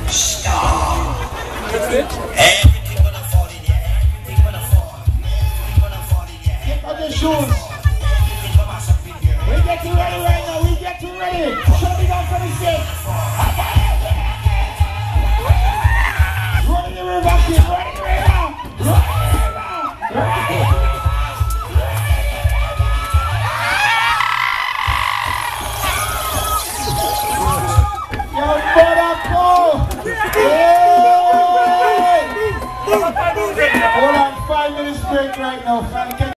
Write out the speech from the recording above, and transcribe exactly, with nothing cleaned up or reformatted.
Stop. Everything gonna fall in here. Everything gonna fall. Everything gonna fall in here. Take off your shoes. Everything gonna mash up in here. We get you ready right now. We get you ready. Show me down for the stage. Running the river, kid. Running the river. Running the river. Running the river. Hold on, five minutes break right now.